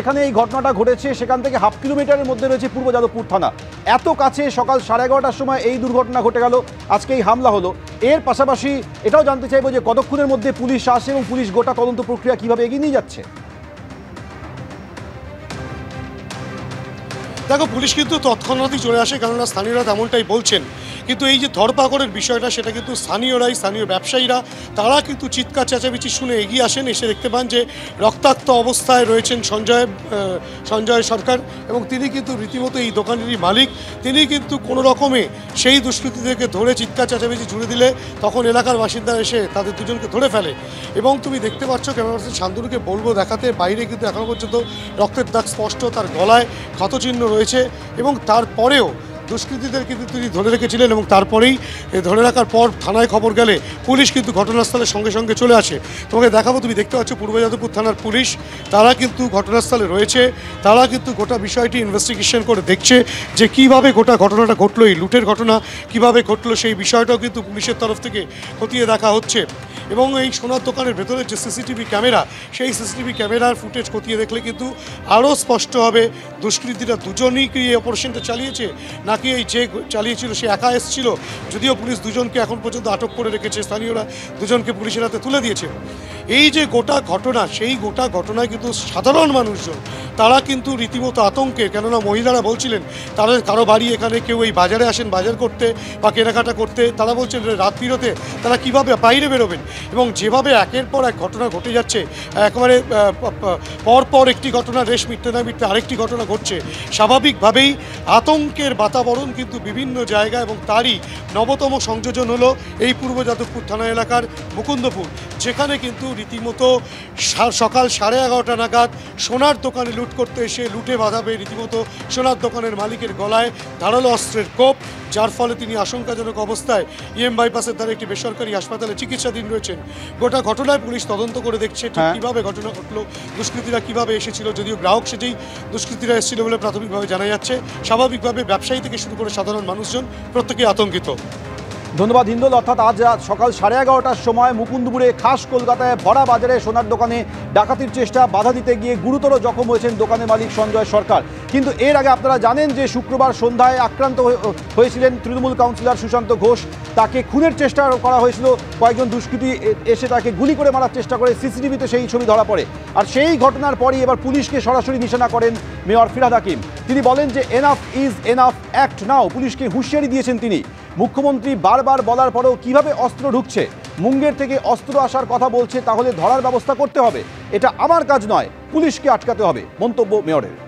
যেখানে এই ঘটনাটা ঘটেছে সেখান থেকে হাফ কিলোমিটারের মধ্যে রয়েছে পূর্ব যাদবপুর থানা। এত কাছে সকাল 11:30টার সময় এই দুর্ঘটনা ঘটে গেল, আজকে এই হামলা হলো। এর পাশাপাশি এটাও জানতে চাইবো যে কতক্ষণের মধ্যে পুলিশ আসে এবং পুলিশ গোটা তদন্ত প্রক্রিয়া কিভাবে এগিয়ে নিয়ে যাচ্ছে। দেখো, পুলিশ কিন্তু তৎক্ষণাৎই চলে আসে, কেননা স্থানীয়রা তেমনটাই বলছেন। কিন্তু এই যে ধরপাকড়ের বিষয়টা, সেটা কিন্তু স্থানীয় ব্যবসায়ীরা তারা কিন্তু চিৎকার চেঁচামেচি শুনে এগিয়ে আসেন। এসে দেখতে পান যে রক্তাক্ত অবস্থায় রয়েছেন সঞ্জয় সরকার, এবং তিনি কিন্তু রীতিমতো এই দোকানেরই মালিক। তিনি কিন্তু কোনো রকমে সেই দুষ্কৃতীদেরকে ধরে চিৎকার চেঁচামেচি জুড়ে দিলে তখন এলাকার বাসিন্দারা এসে তাদের দুজনকে ধরে ফেলে। এবং তুমি দেখতে পাচ্ছ, ক্যামেরা পার্সন শান্তনুকে বলবো দেখাতে, বাইরে কিন্তু এখনও পর্যন্ত রক্তের দাগ স্পষ্ট, তার গলায় ক্ষতচিহ্ন রয়েছে। এবং তারপরেও দুষ্কৃতীদের কিন্তু তিনি ধরে রেখেছিলেন, এবং তারপরেই ধরে রাখার পর থানায় খবর গেলে পুলিশ কিন্তু ঘটনাস্থলের সঙ্গে সঙ্গে চলে আসে। তোমাকে দেখাবো, তুমি দেখতে পাচ্ছ পূর্ব যাদবপুর থানার পুলিশ, তারা কিন্তু ঘটনাস্থলে রয়েছে। তারা কিন্তু গোটা বিষয়টি ইনভেস্টিগেশন করে দেখছে যে কীভাবে গোটা ঘটনাটা ঘটলো, এই লুটের ঘটনা কীভাবে ঘটলো, সেই বিষয়টাও কিন্তু পুলিশের তরফ থেকে খতিয়ে দেখা হচ্ছে। এবং এই সোনার দোকানের ভেতরে যে সিসিটিভি ক্যামেরা, সেই সিসিটিভি ক্যামেরার ফুটেজ খতিয়ে দেখলে কিন্তু আরও স্পষ্ট হবে দুষ্কৃতীরা দুজনই কি এই অপারেশনটা চালিয়েছে, নাকি এই যে চালিয়েছিল সে একা এসেছিল। যদিও পুলিশ দুজনকে এখন পর্যন্ত আটক করে রেখেছে, স্থানীয়রা দুজনকে পুলিশের হাতে তুলে দিয়েছে। এই যে গোটা ঘটনা, সেই গোটা ঘটনায় কিন্তু সাধারণ মানুষজন তারা কিন্তু রীতিমতো আতঙ্কের, কেননা মহিলারা বলছিলেন তারা কারো বাড়ি এখানে কেউ এই বাজারে আসেন বাজার করতে বা কেনাকাটা করতে, তারা বলছেন রাত বিরতে তারা কীভাবে বাইরে বেরোবেন। এবং যেভাবে একের পর এক ঘটনা ঘটে যাচ্ছে, একেবারে পরপর একটি ঘটনা, রেশ মিটতে না মিটতে আরেকটি ঘটনা ঘটছে, স্বাভাবিকভাবেই আতঙ্কের বাতাবরণ কিন্তু বিভিন্ন জায়গায়। এবং তারই নবতম সংযোজন হলো এই পূর্ব যাদবপুর থানা এলাকার মুকুন্দপুর, যেখানে কিন্তু রীতিমতো সকাল 11:30 নাগাদ সোনার দোকানে লুট করতে এসে লুটে বাঁধাবে রীতিমতো সোনার দোকানের মালিকের গলায় ধারালো অস্ত্রের কোপ, যার ফলে তিনি আশঙ্কাজনক অবস্থায় বাইপাসের দ্বারা একটি বেসরকারি হাসপাতালে চিকিৎসাধীন রয়েছেন। গোটা ঘটনায় পুলিশ তদন্ত করে দেখছে ঠিক কীভাবে ঘটনা ঘটলো, দুষ্কৃতীরা কীভাবে এসেছিল। যদিও গ্রাহক সেজেই দুষ্কৃতীরা এসেছিল বলে প্রাথমিকভাবে জানা যাচ্ছে। স্বাভাবিকভাবে ব্যবসায়ী থেকে শুরু করে সাধারণ মানুষজন প্রত্যেকেই আতঙ্কিত। ধন্যবাদ হিন্দোল। অর্থাৎ আজ রাত সকাল 11:30টার সময় মুকুন্দপুরে খাস কলকাতায় ভরা বাজারে সোনার দোকানে ডাকাতির চেষ্টা, বাধা দিতে গিয়ে গুরুতর জখম হয়েছেন দোকানের মালিক সঞ্জয় সরকার। কিন্তু এর আগে আপনারা জানেন যে শুক্রবার সন্ধ্যায় আক্রান্ত হয়েছিলেন তৃণমূল কাউন্সিলর সুশান্ত ঘোষ। তাকে খুনের চেষ্টা করা হয়েছিল, কয়েকজন দুষ্কৃতী এসে তাকে গুলি করে মারার চেষ্টা করে, সিসিটিভিতে সেই ছবি ধরা পড়ে। আর সেই ঘটনার পরই এবার পুলিশকে সরাসরি নিশানা করেন মেয়র ফিরহাদ হাকিম। তিনি বলেন যে enough is enough, act now. পুলিশকে হুঁশিয়ারি দিয়েছেন তিনি। মুখ্যমন্ত্রী বারবার বলার পরেও কিভাবে অস্ত্র ঢুকছে, মুঙ্গের থেকে অস্ত্র আসার কথা বলছে, তাহলে ধরার ব্যবস্থা করতে হবে। এটা আমার কাজ নয়, পুলিশকে আটকাতে হবে, মন্তব্য মেয়রের।